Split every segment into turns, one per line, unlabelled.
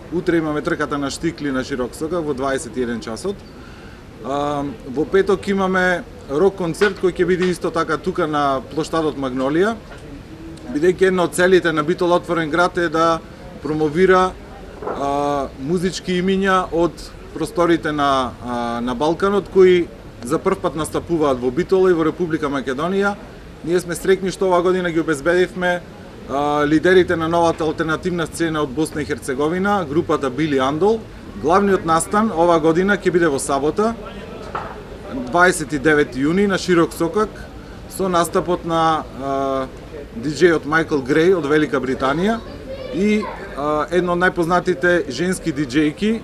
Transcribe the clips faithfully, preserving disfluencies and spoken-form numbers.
утре имаме трката на штикли на Широк Сокак во дваесет и еден часот. Во петок имаме рок концерт кој ќе биде исто така тука на плоштадот Магнолија, бидејќи една од целите на Битола отворен град е да промовира а, музички имиња од просторите на, а, на Балканот, кои за прв пат настапуваат во Битола и во Република Македонија. Ние сме среќни што оваа година ги обезбедивме а, лидерите на новата алтернативна сцена од Босна и Херцеговина, групата Били Андол. Главниот настан оваа година ќе биде во сабота, дваесет и девети јуни на Широк Сокак, со настапот на а, диџејот Майкл Греј од Велика Британија и а, едно од најпознатите женски диџејки,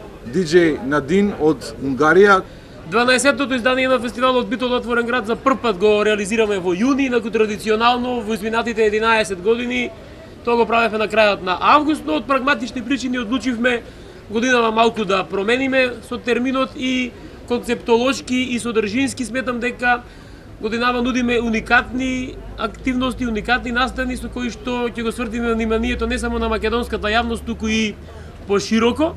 диџеј Надин од Унгарија.
дванаесеттото издание на фестивалот Битола отворен град за прв пат го реализираме во јуни, инаку традиционално во изминатите единаесет години тоа го правевме на крајот на август, но од прагматични причини одлучивме годинава малку да промениме со терминот и концептолошки и содржински. Сметам дека годинава нудиме уникатни активности, уникатни настани со кои што ќе го свртиме вниманието не само на македонската јавност, туку и пошироко.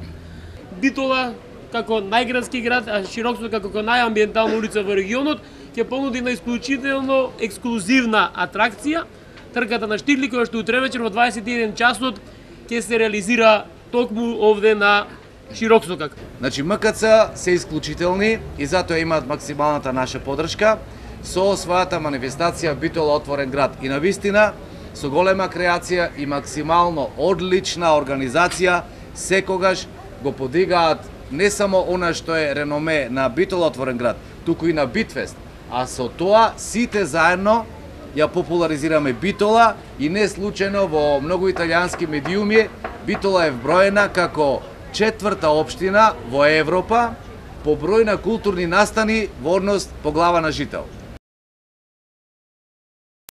Битола како најградски град, а Широк Сокак како најамбиентална улица во регионот ќе понуди на исклучително ексклузивна атракција, трката на штикли, која што утре вечер во дваесет и еден часот ќе се реализира токму овде на Широк Сокак.
Значи МКЦ се исклучителни и затоа имаат максималната наша поддршка со својата манифестација Битола отворен град. И навистина со голема креација и максимално одлична организација секогаш го подигаат не само она што е реноме на Битола отворен град, туку и на Битфест. А со тоа сите заедно ја популаризираме Битола и не случајно во многу италијански медиуми Битола е вброена како четврта општина во Европа по број на културни настани во однос по глава на жител.